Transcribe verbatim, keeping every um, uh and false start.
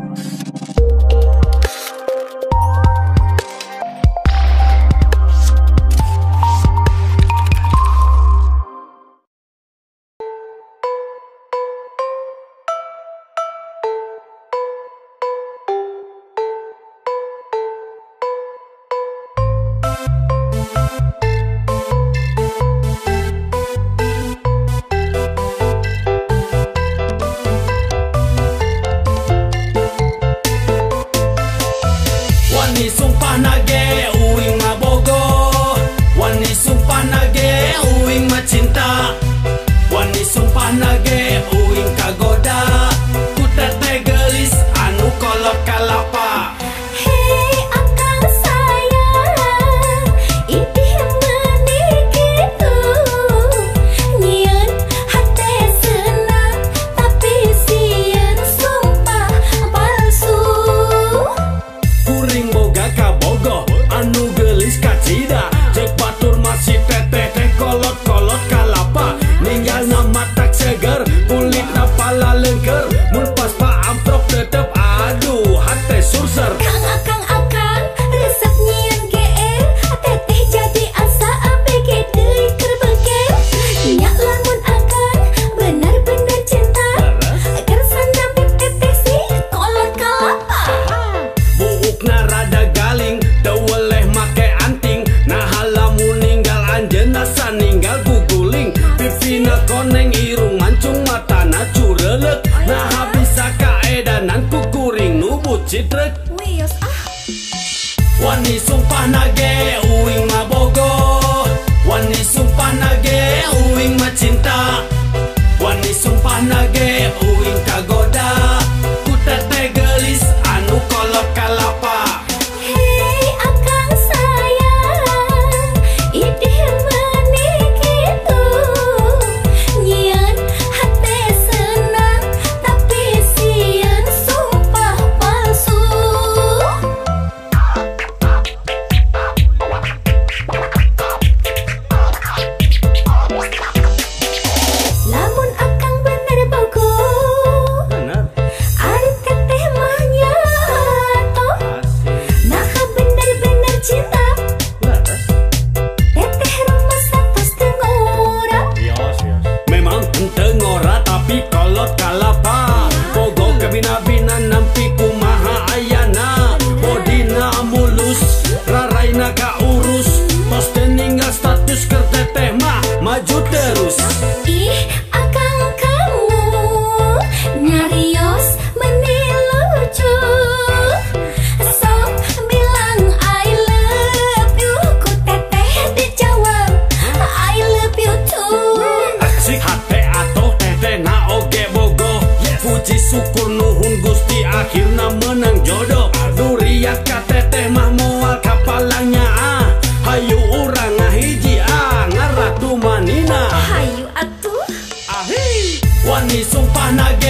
Citrek Wani sumpah nage uing mabogo, Wani sumpah nage uing macinta, Wani sumpah nage uing kagoda, ku teteh gelis anu kolot kalapa. Hei akang sayang, idih menik itu, nyian hate senang, tapi sieun sumpah palsu. Lamun akang bener bogo, ari teteh mah nyato, nah bener-bener cinta, teteh rumah satos teu ngora. Memang henteu ngora tapi kolot kalapa, bogo kebina-bina nampi kumaha ayana, bodina mulus, raraina kaurus, tos teu ninggal status keur teteh mah maju terus. Ih, akang kamu nyarios meni lucu, sok bilang I love you, ku teteh dijawab I love you too. Asik hate atoh teteh na oge bogo, puji syukur nuhun Gusti akhirna menang jodoh. Duriat ka teteh mah moal kapalangnya ah, hayu urang ngahiji ah ngaratu manina. Hayu atuh. Ahi, wani sumpah nage